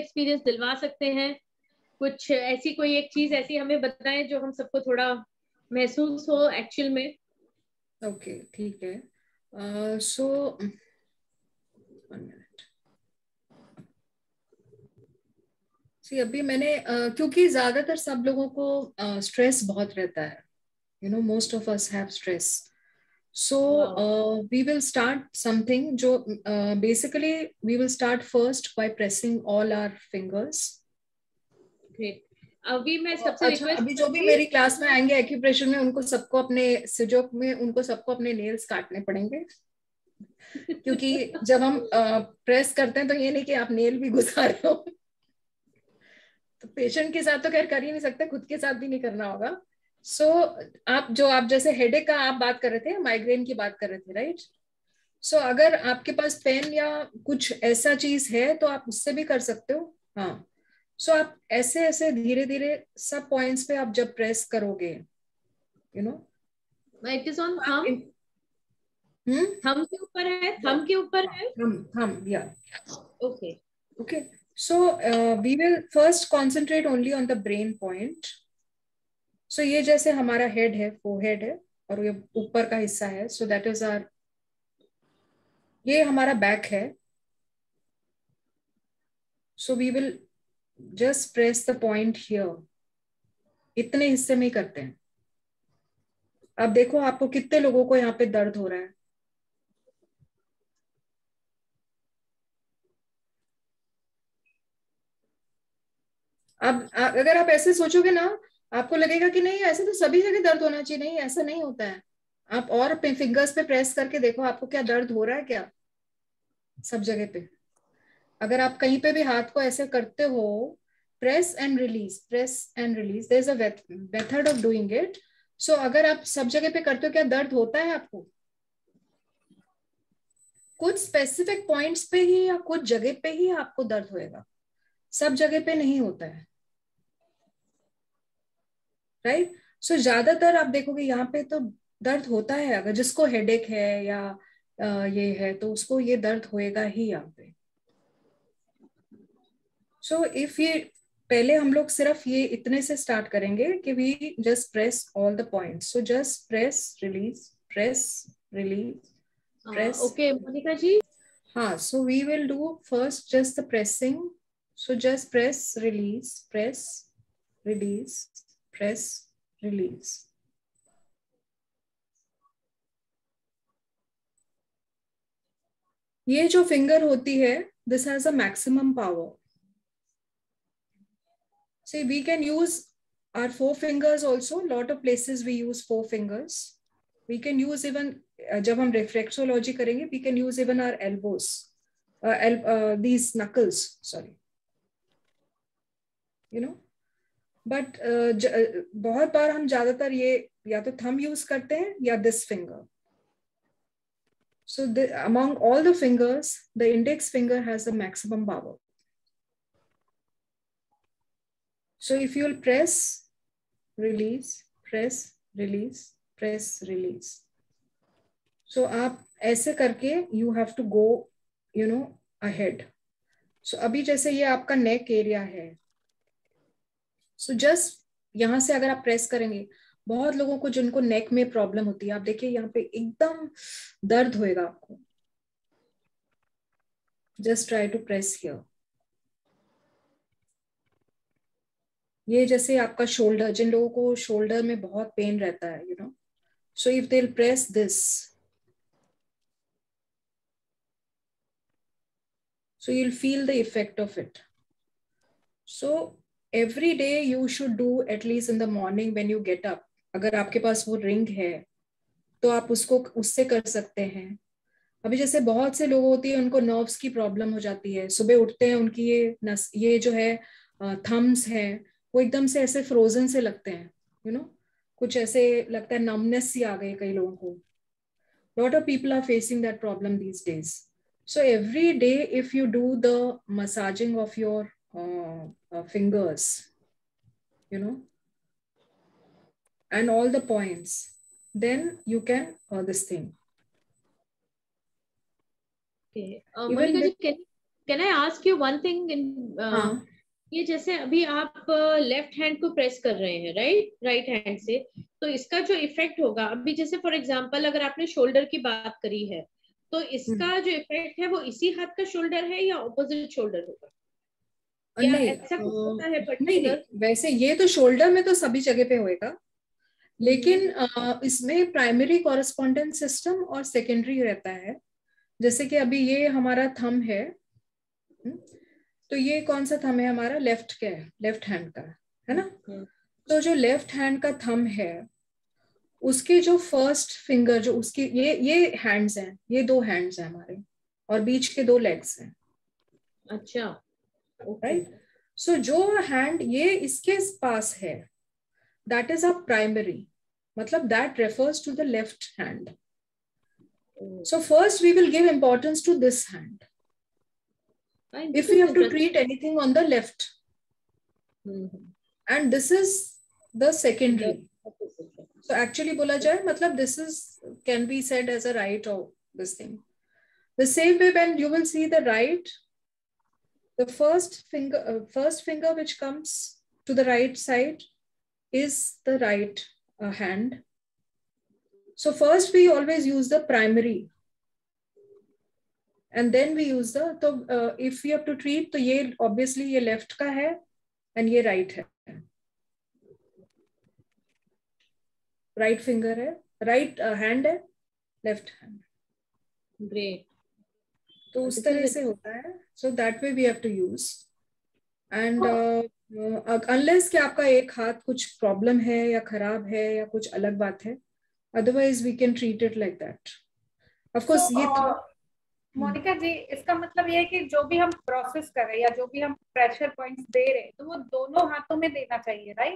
Experience दिलवा सकते हैं? कुछ ऐसी कोई एक चीज ऐसी हमें बताएं जो हम सबको थोड़ा महसूस हो एक्चुअल में। ओके, ठीक है। सो 1 मिनट। सी अभी मैंने क्योंकि ज्यादातर सब लोगों को स्ट्रेस बहुत रहता है, you know, most of us have stress. So we will start something जो basically we will start first by pressing all our fingers. अभी मैं सबसे अच्छा, रिक्वेस्ट अभी जो भी मेरी क्लास में आएंगे एक्यूप्रेशर में, उनको सबको अपने सिजोक में उनको सबको अपने नेल्स काटने पड़ेंगे। क्योंकि जब हम प्रेस करते हैं तो ये नहीं कि आप नेल भी घुसा रहे हो। तो पेशेंट के साथ तो खैर कर ही नहीं सकते, खुद के साथ भी नहीं करना होगा। सो आप जैसे हेडेक का आप बात कर रहे थे, माइग्रेन की बात कर रहे थे, राइट? सो अगर आपके पास पेन या कुछ ऐसा चीज है तो आप उससे भी कर सकते हो। हाँ, सो आप ऐसे ऐसे धीरे धीरे सब पॉइंट्स पे आप जब प्रेस करोगे, you know, it is on thumb. Thumb के ऊपर है, थंब के ऊपर है। थंब, या। Okay okay, so we will first concentrate only on the brain point. सो ये जैसे हमारा हेड है, फोरहेड है, और ये ऊपर का हिस्सा है, सो दैट इज आर, ये हमारा बैक है। So we will just press the point here. इतने हिस्से में ही करते हैं। अब देखो आपको कितने लोगों को यहाँ पे दर्द हो रहा है। अब अगर आप ऐसे सोचोगे ना, आपको लगेगा कि नहीं ऐसे तो सभी जगह दर्द होना चाहिए। नहीं, ऐसा नहीं होता है। आप और अपने फिंगर्स पे प्रेस करके देखो आपको क्या दर्द हो रहा है क्या, सब जगह पे। अगर आप कहीं पे भी हाथ को ऐसे करते हो, press and release, press and release, there is a method of doing it. So अगर आप सब जगह पे करते हो, क्या दर्द होता है आपको? कुछ स्पेसिफिक पॉइंट्स पे ही या कुछ जगह पे ही आपको दर्द होएगा, सब जगह पे नहीं होता है, राइट? सो ज्यादातर आप देखोगे यहाँ पे तो दर्द होता है। अगर जिसको हेडेक है या ये है तो उसको ये दर्द होएगा ही यहाँ पे। सो इफ ये पहले हम लोग सिर्फ ये इतने से स्टार्ट करेंगे कि we just press all the points. So just press release, press release, press. Okay Monica ji. हाँ, so we will do first just the pressing. So just press release, press release, press release. ये जो finger होती है, this has a maximum power. See, we can use our 4 fingers also. Lot of places we use 4 fingers. We can use even जब हम reflexology करेंगे, we can use even our elbows, these knuckles, sorry, you know. But बहुत बार हम ज्यादातर ये या तो thumb use करते हैं या this finger. So among all the fingers, the index finger has the maximum power. So if you'll press, release, press, release, press, release. So आप ऐसे करके you have to go, you know, ahead. So अभी जैसे ये आपका neck area है, so just यहाँ से अगर आप प्रेस करेंगे, बहुत लोगों को जिनको नेक में प्रॉब्लम होती है, आप देखिए यहाँ पे एकदम दर्द होएगा आपको। Just try to press here. ये जैसे आपका शोल्डर, जिन लोगों को शोल्डर में बहुत पेन रहता है, you know, so if they'll press this, so you'll feel the effect of it. So every day you should do at least in the morning when you get up. अगर आपके पास वो ring है तो आप उसको उससे कर सकते हैं। अभी जैसे बहुत से लोग होती है उनको नर्व्स की प्रॉब्लम हो जाती है, सुबह उठते हैं उनकी ये जो है थम्स है, वो एकदम से ऐसे फ्रोजन से लगते हैं, यू नो, कुछ ऐसे लगता है नमनेस सी आ गई कई लोगों को। lot of people are facing that problem these days. So every day if you do the massaging of your fingers, you know, and all the points, then you can this thing. Okay. Even Monica with, ji, can I ask you one thing in, हाँ। ये जैसे अभी आप left hand को press कर रहे हैं right hand से, तो इसका जो इफेक्ट होगा अभी, जैसे फॉर एग्जांपल अगर आपने शोल्डर की बात करी है, तो इसका जो इफेक्ट है वो इसी हाथ का शोल्डर है या ऑपोजिट शोल्डर होगा, या नहीं ऐसा कुछ होता है नहीं नहीं, पर्टिकुलर? वैसे ये तो शोल्डर में तो सभी जगह पे होएगा, लेकिन इसमें प्राइमरी कॉरेस्पॉन्डेंस सिस्टम और सेकेंडरी रहता है। जैसे कि अभी ये हमारा थंब है, हम्म, तो ये कौन सा थंब है हमारा, लेफ्ट का है, लेफ्ट हैंड का है ना। तो जो लेफ्ट हैंड का थंब है, उसके जो फर्स्ट फिंगर, जो उसकी ये हैंड्स हैं, ये दो हैंड्स हैं हमारे, और बीच के दो लेग्स हैं, अच्छा, ओके। राइट। सो जो हैंड ये इसके पास है, दैट इज अ प्राइमरी, मतलब that refers to the left hand. So first we will give importance to this hand if we have to treat anything on the left, and this is the secondary. So actually बोला जाए मतलब this is can be said as a right or this thing. The same way when you will see the right, the first finger which comes to the right side is the right hand. So first we always use the primary, and then we use the, तो if we have to treat, तो ये obviously ये left का है and ये right है, right finger है, right hand है, left hand. ग्रेट। तो उस तरह से होता है. So that way we have to use, and unless कि आपका एक हाथ कुछ प्रॉब्लम है या खराब है या कुछ अलग बात है, otherwise we can treat it like that. Of course ये मोनिका जी, इसका मतलब ये है कि जो भी हम प्रोसेस कर रहे हैं या जो भी हम प्रेशर पॉइंट्स दे रहे हैं, तो वो दोनों हाथों में देना चाहिए, राइट?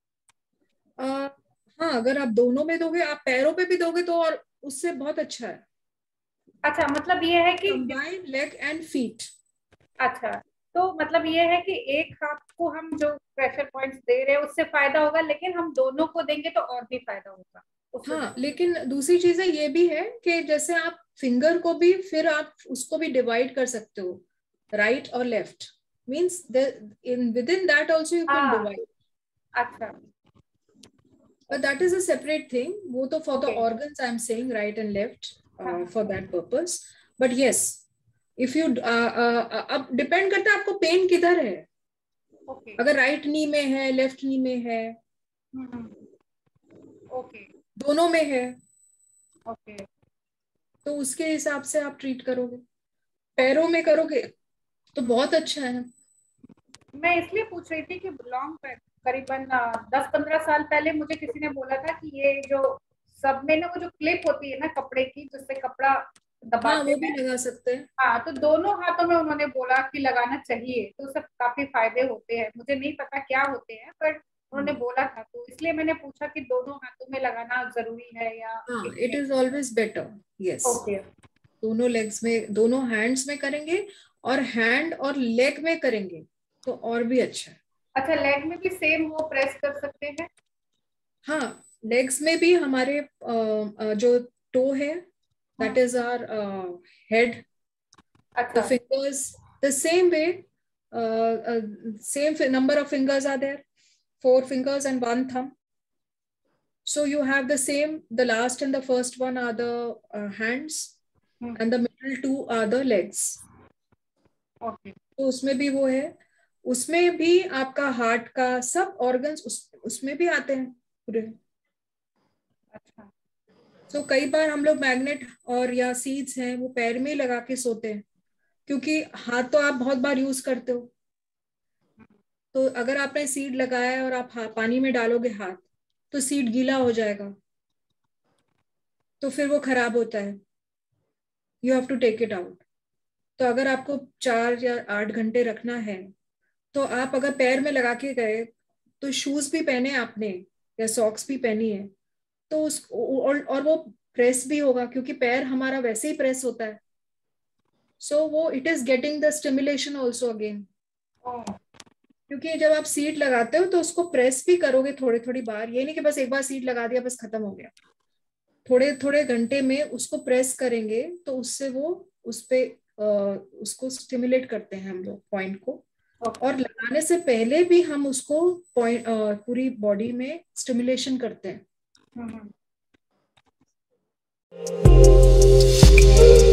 हाँ, अगर आप दोनों में दोगे, आप पैरों पे भी दोगे तो और उससे बहुत अच्छा है. अच्छा, मतलब ये है कि कंबाइन लेग एंड फीट. अच्छा, तो मतलब ये है कि एक हाथ को हम जो प्रेशर पॉइंट्स दे रहे हैं उससे फायदा होगा, लेकिन हम दोनों को देंगे तो और भी फायदा होगा. हाँ, लेकिन दूसरी चीज है ये भी है कि जैसे आप फिंगर को भी फिर आप उसको भी डिवाइड कर सकते हो, राइट और left, means in with in that also you can divide. अच्छा, but that is a separate thing. वो तो for the Okay. organs I am saying right and left for that purpose. But yes, if you अब depend करता है आपको pen किधर है. Okay. अगर राइट नी में है, लेफ्ट नी में है, ओके, दोनों में है, ओके, तो उसके हिसाब से आप ट्रीट करोगे. पैरों में करोगे तो बहुत अच्छा है. मैं इसलिए पूछ रही थी कि लॉन्ग करीबन 10-15 साल पहले मुझे किसी ने बोला था कि ये जो सब में ना वो जो क्लिप होती है ना कपड़े की, जिससे कपड़ा दबाते वो भी लगा सकते हैं. हाँ, तो दोनों हाथों में उन्होंने बोला कि लगाना चाहिए, तो सब काफी फायदे होते हैं. मुझे नहीं पता क्या होते हैं, पर उन्होंने बोला था, तो इसलिए मैंने पूछा कि दोनों हाथों में लगाना जरूरी है या. It is always better. Yes, okay, दोनों लेग्स में, दोनों हैंड्स में करेंगे और हैंड और लेग में करेंगे तो और भी अच्छा है. अच्छा, लेग में भी सेम वो प्रेस कर सकते हैं? हाँ, लेग्स में भी हमारे जो टो है, that is our head. अच्छा, The fingers the same way, same number of fingers are there, 4 fingers and 1 thumb. So you have the same, the last and the first one are the hands, and the middle 2 are the legs. Okay, तो उसमें भी वो है, उसमें भी आपका heart का सब ऑर्गन्स उसमें भी आते हैं पूरे. अच्छा, तो कई बार हम लोग मैग्नेट और या सीड्स हैं वो पैर में ही लगा के सोते हैं, क्योंकि हाथ तो आप बहुत बार यूज करते हो. तो अगर आपने सीड लगाया है और आप पानी में डालोगे हाथ, तो सीड गीला हो जाएगा, तो फिर वो खराब होता है. You have to take it out. तो अगर आपको 4 या 8 घंटे रखना है, तो आप अगर पैर में लगा के गए, तो शूज भी पहने आपने या सॉक्स भी पहनी है, तो और वो प्रेस भी होगा, क्योंकि पैर हमारा वैसे ही प्रेस होता है. सो वो it is getting the stimulation also again. क्योंकि जब आप सीट लगाते हो तो उसको प्रेस भी करोगे थोड़ी थोड़ी बार. ये नहीं कि बस एक बार सीट लगा दिया बस खत्म हो गया. थोड़े थोड़े घंटे में उसको प्रेस करेंगे तो उससे वो उस पे उसको स्टिमुलेट करते हैं हम लोग पॉइंट को, और लगाने से पहले भी हम उसको पॉइंट पूरी बॉडी में स्टिमुलेशन करते हैं।